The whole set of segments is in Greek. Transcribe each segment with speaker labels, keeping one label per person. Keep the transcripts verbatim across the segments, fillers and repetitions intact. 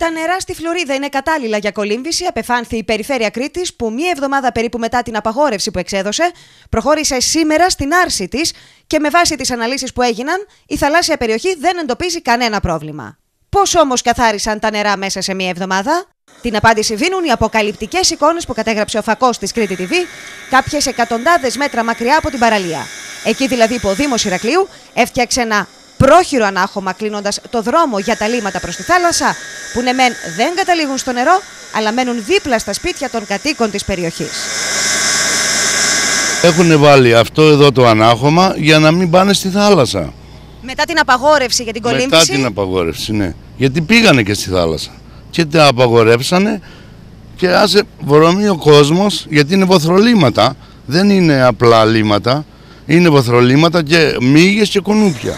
Speaker 1: Τα νερά στη Φλωρίδα είναι κατάλληλα για κολύμβηση, απεφάνθη η Περιφέρεια Κρήτης, που μία εβδομάδα περίπου μετά την απαγόρευση που εξέδωσε, προχώρησε σήμερα στην άρση της και με βάση τις αναλύσεις που έγιναν, η θαλάσσια περιοχή δεν εντοπίζει κανένα πρόβλημα. Πώς όμως καθάρισαν τα νερά μέσα σε μία εβδομάδα? Την απάντηση δίνουν οι αποκαλυπτικές εικόνες που κατέγραψε ο φακός της Κρήτη τι βι, κάποιες εκατοντάδες μέτρα μακριά από την παραλία. Εκεί δηλαδή που ο Δήμος Ηρακλείου έφτιαξε ένα πρόχειρο ανάχωμα, κλείνοντας το δρόμο για τα λίμματα προς τη θάλασσα, που ναι μεν δεν καταλήγουν στο νερό, αλλά μένουν δίπλα στα σπίτια των κατοίκων της περιοχής.
Speaker 2: Έχουν βάλει αυτό εδώ το ανάχωμα για να μην πάνε στη θάλασσα.
Speaker 1: Μετά την απαγόρευση για την κολύμβηση.
Speaker 2: Μετά την απαγόρευση, ναι. Γιατί πήγανε και στη θάλασσα. Και τα απαγορεύσανε και άσε βρωμεί ο κόσμος, γιατί είναι βοθρολίματα. Δεν είναι απλά λίματα. Είναι βοθρολίματα και μύγες και κουνούπια.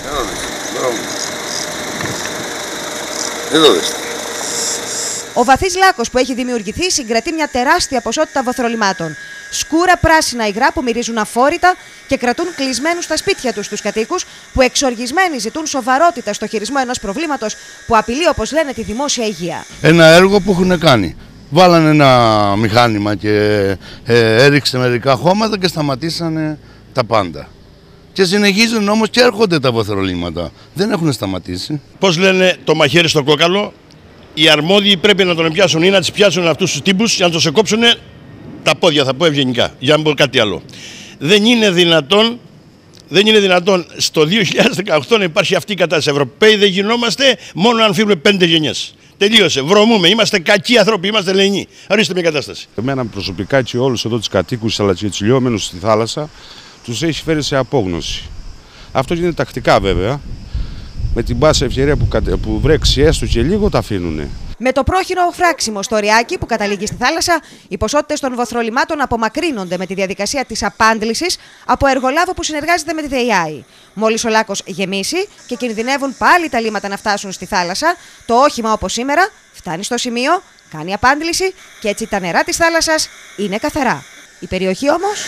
Speaker 3: Εδώ δέστε.
Speaker 1: Ο βαθύς λάκκος που έχει δημιουργηθεί συγκρατεί μια τεράστια ποσότητα βοθρολιμάτων. Σκούρα πράσινα υγρά που μυρίζουν αφόρητα και κρατούν κλεισμένους στα σπίτια τους τους κατοίκους, που εξοργισμένοι ζητούν σοβαρότητα στο χειρισμό ενός προβλήματος που απειλεί, όπως λένε, τη δημόσια υγεία.
Speaker 2: Ένα έργο που έχουν κάνει. Βάλανε ένα μηχάνημα και ε, έριξε μερικά χώματα και σταματήσανε τα πάντα. Και συνεχίζουν όμως και έρχονται τα βοθρολίματα. Δεν έχουν σταματήσει.
Speaker 4: Πώς λένε το μαχαίρι στο κόκαλο, οι αρμόδιοι πρέπει να τον πιάσουν ή να τις πιάσουν αυτούς τους τύπους για να τους κόψουν τα πόδια, θα πω ευγενικά, για να μην πω κάτι άλλο. Δεν είναι δυνατόν, δεν είναι δυνατόν στο δύο χιλιάδες δεκαοκτώ να υπάρχει αυτή η κατάσταση. Ευρωπαίοι δεν γινόμαστε μόνο αν φύγουμε πέντε γενιές. Τελείωσε. Βρωμούμε. Είμαστε κακοί άνθρωποι. Είμαστε λεηνοί. Ορίστε μια κατάσταση.
Speaker 5: Εμένα προσωπικά και όλους εδώ τους κατοίκους αλλά και τους λιώμενους στη θάλασσα τους έχει φέρει σε απόγνωση. Αυτό γίνεται τακτικά βέβαια. Με την πάσα ευκαιρία που, που βρέξει έστω και λίγο τα αφήνουνε.
Speaker 1: Με το πρόχειρο φράξιμο στο Ριάκι που καταλήγει στη θάλασσα, οι ποσότητες των βοθρολιμάτων απομακρύνονται με τη διαδικασία της απάντλησης από εργολάβο που συνεργάζεται με τη ΔΕΙΑΗ. Μόλις ο λάκκος γεμίσει και κινδυνεύουν πάλι τα λίμματα να φτάσουν στη θάλασσα, το όχημα όπως σήμερα φτάνει στο σημείο, κάνει απάντληση και έτσι τα νερά της θάλασσας είναι καθαρά. Η περιοχή όμως.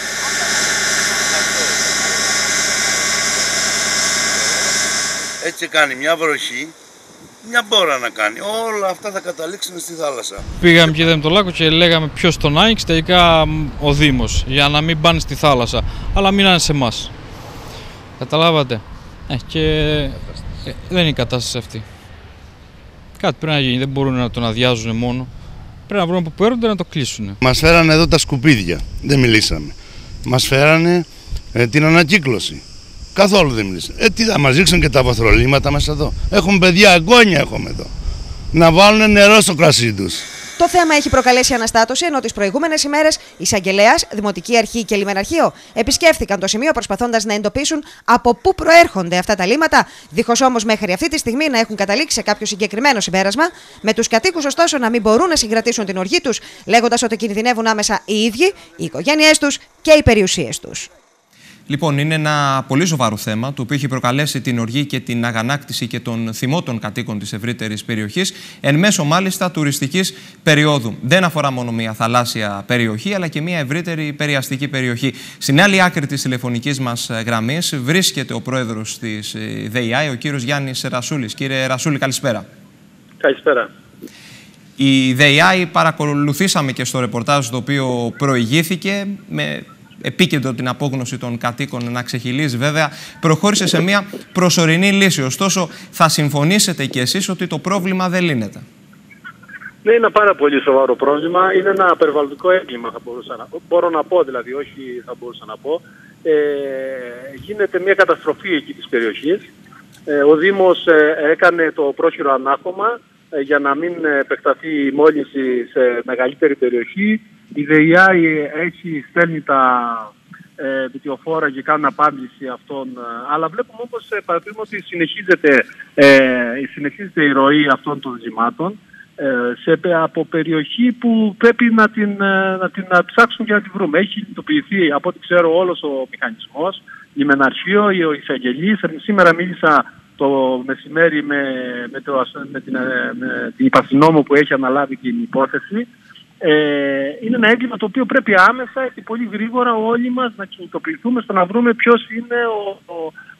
Speaker 2: Έτσι κάνει μια βροχή, μια μπόρα να κάνει. Όλα αυτά θα καταλήξουν στη θάλασσα.
Speaker 6: Πήγαμε και είδαμε το λάκκο και λέγαμε ποιος τον άνοιξε, τελικά ο Δήμος, για να μην πάνε στη θάλασσα, αλλά μείνανε σε εμάς. Καταλάβατε. Ε, και ε, δεν είναι η κατάσταση αυτή. Κάτι πρέπει να γίνει, δεν μπορούν να τον αδειάζουν μόνο. Πρέπει να βρουν από που έρχονται να το κλείσουν.
Speaker 2: Μας φέρανε εδώ τα σκουπίδια, δεν μιλήσαμε. Μας φέρανε ε, την ανακύκλωση. Καθόλου δεν μιλήσαμε. Ε, τι θα μας ρίξουν και τα βοθρολίματα μέσα εδώ. Έχουμε παιδιά, εγγόνια έχουμε εδώ. Να βάλουν νερό στο κρασί τους.
Speaker 1: Το θέμα έχει προκαλέσει αναστάτωση, ενώ τις προηγούμενες ημέρες εισαγγελέας, Δημοτική Αρχή και Λιμεναρχείο επισκέφθηκαν το σημείο προσπαθώντας να εντοπίσουν από πού προέρχονται αυτά τα λίμματα, δίχως όμως μέχρι αυτή τη στιγμή να έχουν καταλήξει σε κάποιο συγκεκριμένο συμπέρασμα, με τους κατοίκους ωστόσο να μην μπορούν να συγκρατήσουν την οργή τους, λέγοντας ότι κινδυνεύουν άμεσα οι ίδιοι, οι οικογένειές τους και οι περιουσίες τους.
Speaker 7: Λοιπόν, είναι ένα πολύ σοβαρό θέμα, το οποίο έχει προκαλέσει την οργή και την αγανάκτηση και των θυμότων κατοίκων της ευρύτερης περιοχής, εν μέσω μάλιστα τουριστικής περίοδου. Δεν αφορά μόνο μια θαλάσσια περιοχή, αλλά και μια ευρύτερη περιαστική περιοχή. Στην άλλη άκρη της τηλεφωνικής μας γραμμής βρίσκεται ο πρόεδρος της ΔΕΙΑΗ, ο κύριος Γιάννης Ρασούλης. Κύριε Ρασούλη, καλησπέρα.
Speaker 8: Καλησπέρα.
Speaker 7: Η ΔΕΙΑΗ, παρακολουθήσαμε και στο ρεπορτάζ το οποίο προηγήθηκε, με επίκεντρο την απόγνωση των κατοίκων να ξεχυλίζει βέβαια, προχώρησε σε μια προσωρινή λύση. Ωστόσο, θα συμφωνήσετε κι εσείς ότι το πρόβλημα δεν λύνεται.
Speaker 8: Ναι, είναι ένα πάρα πολύ σοβαρό πρόβλημα. Είναι ένα περιβαλλοντικό έγκλημα, θα μπορούσα να πω. Μπορώ να πω, δηλαδή, όχι θα μπορούσα να πω. Ε, γίνεται μια καταστροφή εκεί της περιοχής. Ε, ο Δήμος ε, έκανε το πρόχειρο ανάχωμα ε, για να μην επεκταθεί η μόλυνση σε μεγαλύτερη περιοχή. Η ΔΕΙΑΗ έχει στέλνει τα ε, βιτιοφόρα και κάνουν απάντηση αυτών, αλλά βλέπουμε όμως ε, παραδείγμα ότι συνεχίζεται, ε, συνεχίζεται η ροή αυτών των ζυμάτων ε, σε, από περιοχή που πρέπει να την, να την να ψάξουν και να την βρούμε. Έχει κινητοποιηθεί, από ό,τι ξέρω, όλος ο μηχανισμός, λιμεναρχείο, ο εισαγγελής. Σήμερα μίλησα το μεσημέρι με, με, το, με την, με την υπαρθυνόμο που έχει αναλάβει την υπόθεση. Ε, είναι ένα έγκλημα το οποίο πρέπει άμεσα και πολύ γρήγορα όλοι μας να κινητοποιηθούμε στο να βρούμε ποιος είναι ο, ο,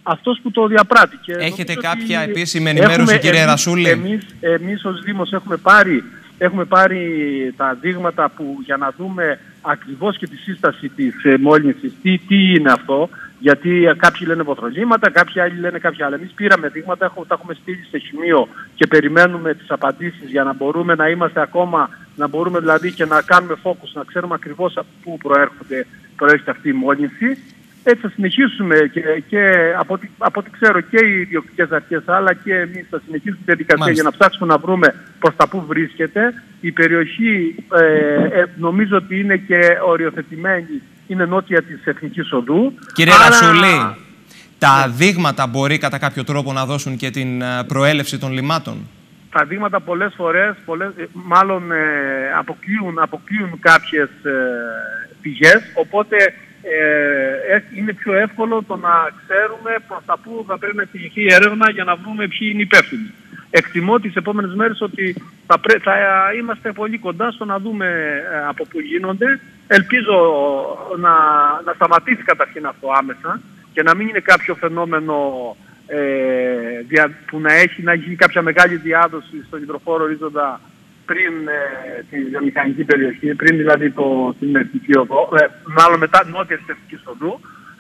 Speaker 8: αυτός που το διαπράττει. Και
Speaker 7: έχετε κάποια
Speaker 8: ότι
Speaker 7: επίσημη ενημέρωση, κύριε
Speaker 8: εμείς,
Speaker 7: Ρασούλη?
Speaker 8: Εμείς, εμείς ως Δήμος έχουμε πάρει, έχουμε πάρει τα δείγματα που, για να δούμε ακριβώς και τη σύσταση της ε, μόλυνσης, τι, τι είναι αυτό. Γιατί κάποιοι λένε βοθρολήματα, κάποιοι άλλοι λένε κάποια άλλα. Εμείς πήραμε δείγματα, έχουμε, τα έχουμε στείλει σε χημείο και περιμένουμε τις απαντήσεις για να μπορούμε να είμαστε ακόμα, να μπορούμε δηλαδή και να κάνουμε focus, να ξέρουμε ακριβώς από πού προέρχονται, προέρχεται αυτή η μόλυνση. Έτσι θα συνεχίσουμε και, και από, ό,τι, από ό,τι ξέρω και οι ιδιοκτικές αρχές αλλά και εμείς θα συνεχίσουμε τη διαδικασία. Μάλιστα. Για να ψάξουμε να βρούμε προς τα πού βρίσκεται. Η περιοχή ε, ε, νομίζω ότι είναι και οριοθετημένη, είναι νότια της Εθνικής Οδού.
Speaker 7: Κύριε
Speaker 8: Άρα...
Speaker 7: Ρασούλη, τα δείγματα μπορεί κατά κάποιο τρόπο να δώσουν και την προέλευση των λιμάτων?
Speaker 8: Τα δείγματα πολλές φορές, πολλές, μάλλον ε, αποκλείουν, αποκλείουν κάποιες ε, πηγές, οπότε ε, είναι πιο εύκολο το να ξέρουμε προς τα πού θα πρέπει να εξηγηθεί η έρευνα για να βρούμε ποιοι είναι υπεύθυνοι. Εκτιμώ τις επόμενες μέρες ότι θα, πρέ, θα είμαστε πολύ κοντά στο να δούμε ε, από πού γίνονται. Ελπίζω να, να σταματήσει καταρχήν αυτό άμεσα και να μην είναι κάποιο φαινόμενο ε, δια, που να έχει να γίνει κάποια μεγάλη διάδοση στον υδροφόρο ορίζοντα πριν ε, τη βιομηχανική περιοχή, πριν δηλαδή το, την Εθνική Οδό, ε, μάλλον μετά νότια της Εθνικής Οδού,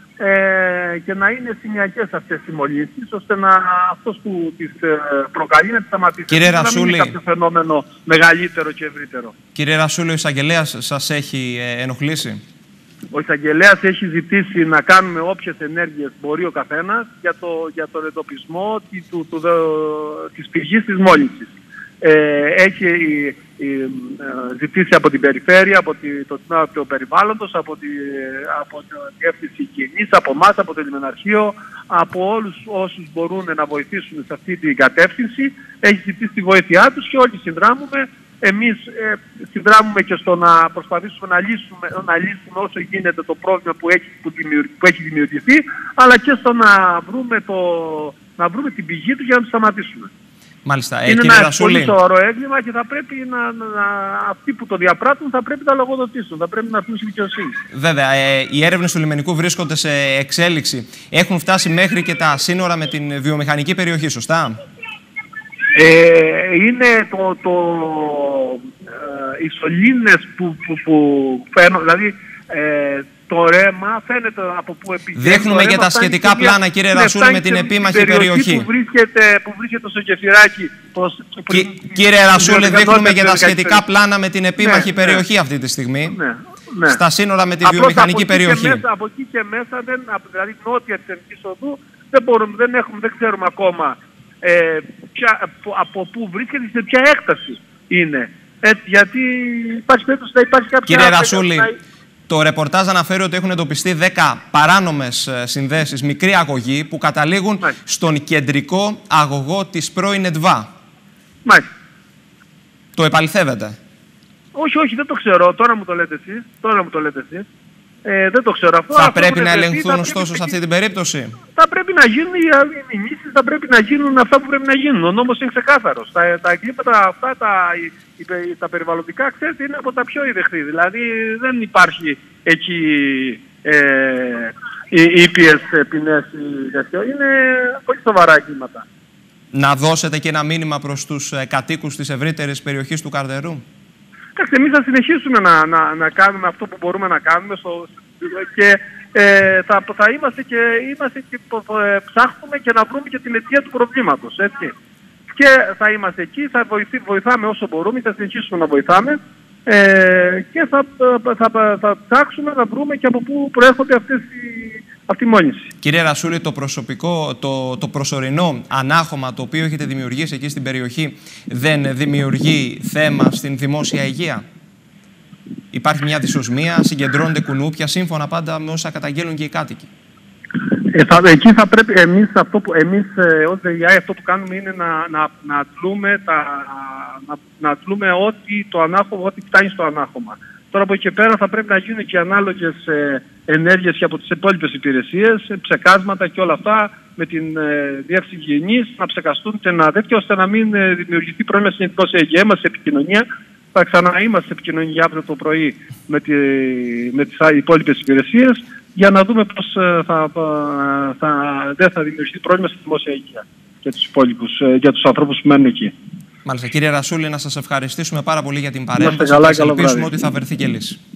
Speaker 8: ε, και να είναι σημειακές αυτές οι μολύνσεις, ώστε να αυτός που τις ε, προκαλεί να τις σταματήσει.
Speaker 7: Κύριε
Speaker 8: να
Speaker 7: Ρασούλη,
Speaker 8: μην είναι κάποιο φαινόμενο μεγαλύτερο και ευρύτερο.
Speaker 7: Κύριε Ρασούλη, ο εισαγγελέας σας έχει ε, ενοχλήσει?
Speaker 8: Ο εισαγγελέας έχει ζητήσει να κάνουμε όποιες ενέργειες μπορεί ο καθένας για, το, για τον εντοπισμό του, του, του, της πηγής της μόλυνσης. Ε, έχει ε, ε, ζητήσει από την περιφέρεια, από τη, το τμήμα του περιβάλλοντος, από τη, από τη διεύθυνση υγιεινής, από εμάς, από το λιμεναρχείο, από όλους όσους μπορούν να βοηθήσουν σε αυτή την κατεύθυνση. Έχει ζητήσει τη βοήθειά τους και όλοι συνδράμουμε. Εμείς ε, συνδράμουμε και στο να προσπαθήσουμε να λύσουμε, να λύσουμε όσο γίνεται το πρόβλημα που έχει, που, που έχει δημιουργηθεί, αλλά και στο να βρούμε, το, να βρούμε την πηγή του για να το σταματήσουμε.
Speaker 7: Μάλιστα. Ε,
Speaker 8: είναι
Speaker 7: κύριε
Speaker 8: ένα
Speaker 7: Ρασούλη,
Speaker 8: πολύ σοβαρό έγκλημα και θα πρέπει να, να, να, αυτοί που το διαπράττουν θα πρέπει να λογοδοτήσουν, θα πρέπει να αφήσουν στη δικαιοσύνη.
Speaker 7: Βέβαια, ε, οι έρευνες του λιμενικού βρίσκονται σε εξέλιξη. Έχουν φτάσει μέχρι και τα σύνορα με την βιομηχανική περιοχή, σωστά?
Speaker 8: Ε, είναι το, το, ε, οι σωλήνες που, που, που φαίνουν, δηλαδή ε, το ρέμα φαίνεται από πού επικοινωνεί.
Speaker 7: Δείχνουμε και τα σχετικά πλάνα, κύριε Ρασούλη, με την επίμαχη περιοχή.
Speaker 8: Που βρίσκεται, που βρίσκεται στο Κεφυράκι. Προς,
Speaker 7: Κι, κύριε Ρασούλη, δείχνουμε και τα σχετικά πλάνα με την επίμαχη
Speaker 8: ναι,
Speaker 7: περιοχή
Speaker 8: ναι.
Speaker 7: αυτή τη στιγμή.
Speaker 8: Ναι, ναι.
Speaker 7: Στα σύνορα με τη
Speaker 8: Απλώς
Speaker 7: βιομηχανική
Speaker 8: από
Speaker 7: περιοχή.
Speaker 8: Μέσα, από εκεί και μέσα, δεν, δηλαδή νότια της Εθνικής Οδού, δεν, μπορούμε, δεν, έχουμε, δεν ξέρουμε ακόμα ε, ποια, από, από πού βρίσκεται, σε ποια έκταση είναι. Ε, γιατί υπάρχει περίπτωση να υπάρχει κάποια...
Speaker 7: Κύριε Ρασούλη, το ρεπορτάζ αναφέρει ότι έχουν εντοπιστεί δέκα παράνομες συνδέσεις, μικρή αγωγή, που καταλήγουν Μάλιστα. στον κεντρικό αγωγό της πρώην ΕΤΒΑ.
Speaker 8: Μάλιστα.
Speaker 7: Το επαληθεύετε?
Speaker 8: Όχι, όχι, δεν το ξέρω. Τώρα μου το λέτε εσείς. Τώρα μου το λέτε εσείς. Ε, δεν το ξέρω αυτό.
Speaker 7: Θα
Speaker 8: αυτό
Speaker 7: πρέπει να
Speaker 8: βρεθεί,
Speaker 7: ελεγχθούν
Speaker 8: θα
Speaker 7: ωστόσο
Speaker 8: πρέπει...
Speaker 7: σε αυτή την περίπτωση?
Speaker 8: Θα πρέπει να γίνουν οι μηνύσεις, θα πρέπει να γίνουν αυτά που πρέπει να γίνουν. Ο νόμος είναι ξεκάθαρος. Τα, τα εγκλήματα αυτά, τα, οι, τα περιβαλλοντικά, ξέρετε, είναι από τα πιο ιδεχθή. Δηλαδή δεν υπάρχει εκεί ε, οι ήπιες ποινές. Είναι πολύ σοβαρά εγκλήματα.
Speaker 7: Να δώσετε και ένα μήνυμα προς τους κατοίκους της ευρύτερης περιοχής του Καρδερού?
Speaker 8: Εντάξει, εμείς θα συνεχίσουμε να, να, να κάνουμε αυτό που μπορούμε να κάνουμε στο, και ε, θα, θα είμαστε και, είμαστε και ε, ψάχνουμε και να βρούμε και την αιτία του προβλήματος, έτσι. Και θα είμαστε εκεί, θα βοηθή, βοηθάμε όσο μπορούμε, θα συνεχίσουμε να βοηθάμε ε, και θα, θα, θα, θα ψάξουμε να βρούμε και από πού προέρχονται αυτές οι, αυτή η μόλυνση.
Speaker 7: Κύριε Ρασούλη, το προσωπικό, το, το προσωρινό ανάχωμα το οποίο έχετε δημιουργήσει εκεί στην περιοχή δεν δημιουργεί θέμα στην δημόσια υγεία? Υπάρχει μια δυσοσμία, συγκεντρώνονται κουνούπια, σύμφωνα πάντα με όσα καταγγέλνουν και οι κάτοικοι.
Speaker 8: Ε, θα, εκεί θα πρέπει εμείς, αυτό που, εμείς ε, ως ΔΕΙΑ αυτό που κάνουμε είναι να, να, να τλούμε, τα, να, να τλούμε ό,τι, το ανάχωμα, ό,τι φτάνει στο ανάχωμα. Τώρα από εκεί και πέρα θα πρέπει να γίνουν και ανάλογες ε, ενέργειες και από τις υπόλοιπες υπηρεσίες, ψεκάσματα και όλα αυτά με την ε, διεύθυνση υγιεινής, να ψεκαστούν και να τέτοιο, ώστε να μην ε, δημιουργηθεί πρόβλημα στην δημόσια υγεία μας, σε επικοινωνία. Θα ξαναείμαστε σε επικοινωνία αύριο το πρωί με, τη, με τις υπόλοιπες υπηρεσίες για να δούμε πώς θα, θα, δεν θα δημιουργηθεί πρόβλημα στη δημόσια υγεία για τους υπόλοιπους, για τους ανθρώπους που μένουν εκεί.
Speaker 7: Μάλιστα. Κύριε Ρασούλη, να σας ευχαριστήσουμε πάρα πολύ για την παρέμβαση
Speaker 8: καλά,
Speaker 7: και ελπίσουμε ότι θα βρεθεί και λύση.